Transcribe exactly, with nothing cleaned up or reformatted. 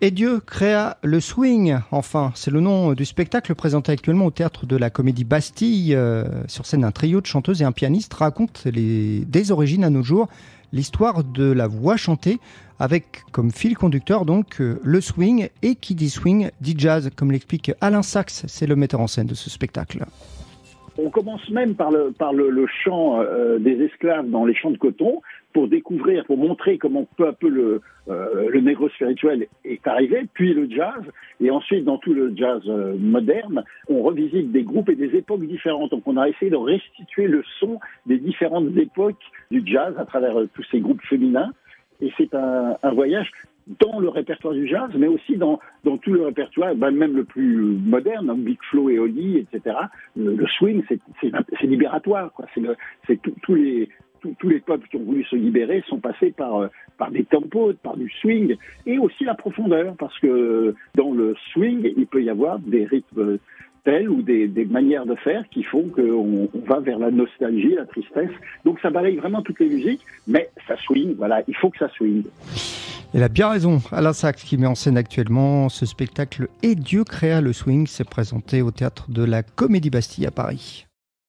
Et Dieu créa le swing, enfin, c'est le nom du spectacle présenté actuellement au théâtre de la Comédie Bastille. Euh, sur scène, un trio de chanteuses et un pianiste raconte les, des origines à nos jours l'histoire de la voix chantée, avec comme fil conducteur donc euh, le swing, et qui dit swing dit jazz, comme l'explique Alain Sachs, c'est le metteur en scène de ce spectacle. On commence même par le, par le, le chant euh, des esclaves dans les champs de coton pour découvrir, pour montrer comment peu à peu le, euh, le négro spirituel est arrivé, puis le jazz, et ensuite dans tout le jazz euh, moderne, on revisite des groupes et des époques différentes. Donc on a essayé de restituer le son des différentes époques du jazz à travers euh, tous ces groupes féminins, et c'est un, un voyage dans le répertoire du jazz, mais aussi dans, dans tout le répertoire, ben même le plus moderne, hein, Big Flo et Oli, et cetera. Le, le swing, c'est, c'est, c'est libératoire, quoi. C'est, le, c'est tout, tous les tous, tous les peuples qui ont voulu se libérer sont passés par par des tempos, par du swing, et aussi la profondeur, parce que dans le swing, il peut y avoir des rythmes tels ou des, des manières de faire qui font qu'on on va vers la nostalgie, la tristesse. Donc ça balaye vraiment toutes les musiques, mais ça swing, voilà, il faut que ça swing. Il a bien raison, Alain Sachs, qui met en scène actuellement ce spectacle « Et Dieu créa le swing », c'est présenté au théâtre de la Comédie Bastille à Paris.